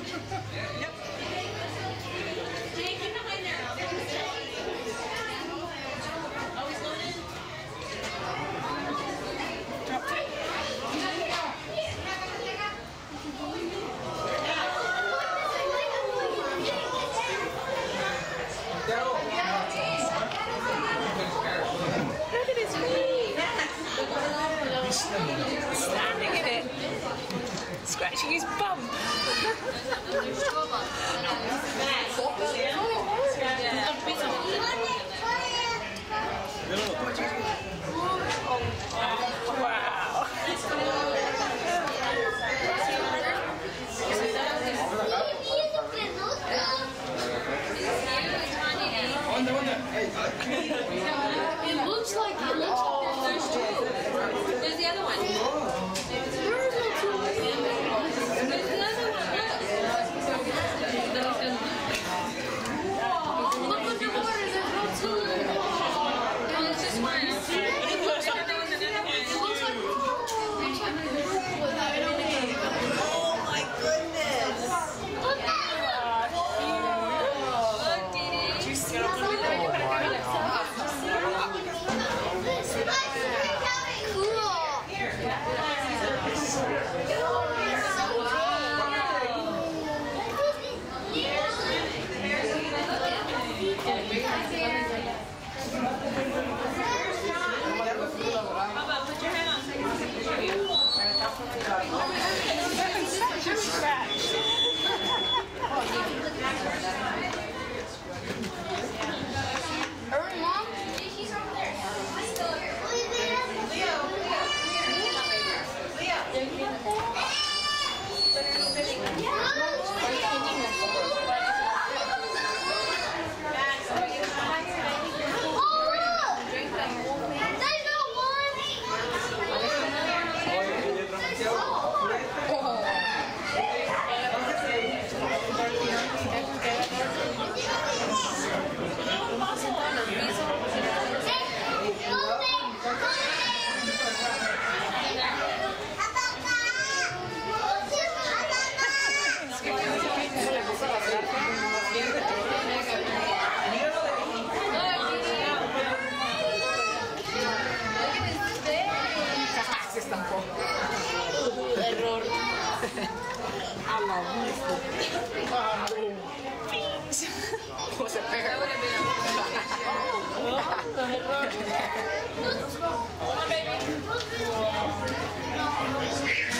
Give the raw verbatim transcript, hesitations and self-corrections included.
Look at his feet. He's standing in it. Scratching his bum. Wow. It looks like it looks like there's two. There's the other one. There's no two. There's the other one. Whoa! Look at the water. There's no two. No, it's just one. It looks like Oh my goodness. look at Look, Dee Dee. You see what Hurry, Mom. He's over there. Leo. Error. Alla wonderful. Beans. Was it fair? Come on, baby.